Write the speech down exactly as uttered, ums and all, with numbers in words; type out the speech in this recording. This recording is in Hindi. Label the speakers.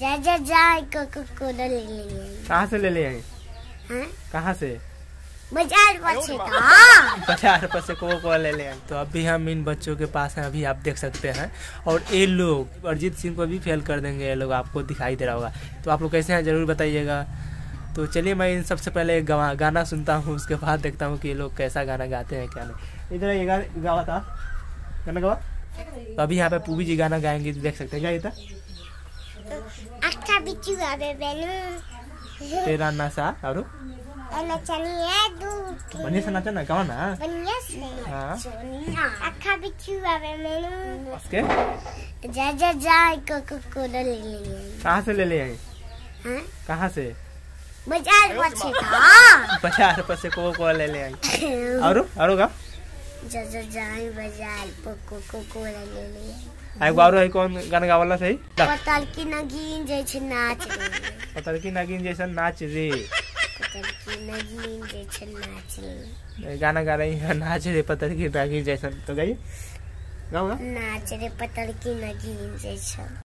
Speaker 1: जा जा जा कोको कोला ले लिए।
Speaker 2: कहाँ से ले ले आए?
Speaker 1: हैं?
Speaker 2: कहाँ से?
Speaker 1: बाजार पर से था।
Speaker 2: बाजार पर से कोको कोला ले ले आए। तो अभी हम इन बच्चों के पास हैं, अभी आप देख सकते हैं। और ये लोग अरिजीत सिंह को भी फेल कर देंगे, ये लोग आपको दिखाई दे रहा होगा। तो आप लोग कैसे हैं जरूर बताइएगा। तो चलिए मैं इन सबसे पहले गवा गाना सुनता हूँ, उसके बाद देखता हूँ कि ये लोग कैसा गाना गाते हैं क्या नहीं। इधर ये गा, गावा था गाना गावा। तो अभी यहाँ पे पूवी जी गाना गाएंगे, देख सकते हैं। क्या ये था?
Speaker 1: अच्छा बिच्छू आवे बेनु
Speaker 2: तेरा नशा और
Speaker 1: नचनिए दूध
Speaker 2: बढ़िया से नाचा ना, गावा ना
Speaker 1: बढ़िया से।
Speaker 2: हाँ
Speaker 1: अच्छा बिच्छू आवे बेनु
Speaker 2: उसके
Speaker 1: जा जा जा कोको कोला ले लिए।
Speaker 2: कहाँ से ले ले आए?
Speaker 1: हैं?
Speaker 2: कहाँ से?
Speaker 1: बाजार पर से था।
Speaker 2: बाजार पर से कोको कोला ले ले आए। और और का
Speaker 1: जा जा जा बाजार पर कोको कोला ले लिए।
Speaker 2: आई बारो है कौन गाना गावला सही?
Speaker 1: पतल की नगीन जैसे नाच रे।
Speaker 2: पतल की नागिन जैसा नाच रे।
Speaker 1: पतल की नगीन जैसे नाच रे।
Speaker 2: गाना गा रही है, नाच रे पतल की नागिन जैसा। तो गाइए गाओ।
Speaker 1: नाच रे पतल की नगीन जैसा।